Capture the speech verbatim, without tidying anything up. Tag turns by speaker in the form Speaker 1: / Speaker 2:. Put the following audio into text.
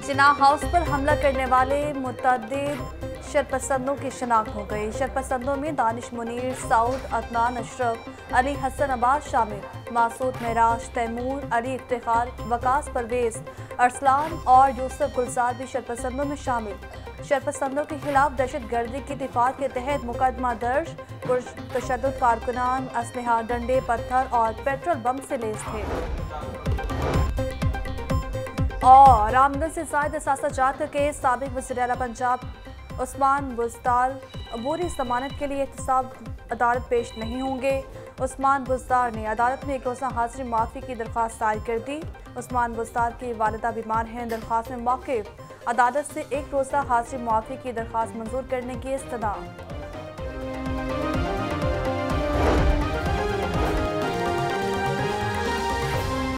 Speaker 1: जिना house पर हमला करने वाले मुतअद्दिद शरपसंदों की शिनाख्त हो गई। शरपसंदों में दानिश मुनीर, सऊद, अदनान अशरफ, अली हसन अब्बास शामिल। मासूद महराज, तैमूर, अली इफ्तिखार, वकास परवेज, अरसलान और यूसुफ गुलजार भी शरपसंदों में शामिल। शरपसंदों के खिलाफ दहशत गर्दी की दिफात के तहत मुकदमा दर्ज। तशद्दुद कारकुनान असलहा, डंडे, पत्थर और पेट्रोल बम से लैस थे। और आमदन से जायद असासा जात के साबिक वज़ीर आला पंजाब उस्मान बुज़दार अबूरी जमानत के लिए एहतसाब अदालत पेश नहीं होंगे। उस्मान बुज़दार ने अदालत में एक रोज़ा हाजिरी माफ़ी की दरख्वास्त दायर कर दी। उस्मान बुज़दार की वालिदा बीमार हैं। दरख्वास्त में मौक़िफ़ अदालत से एक रोज़ा हाजिरी माफ़ी की दरख्वास्त मंजूर करने की इस्तदा।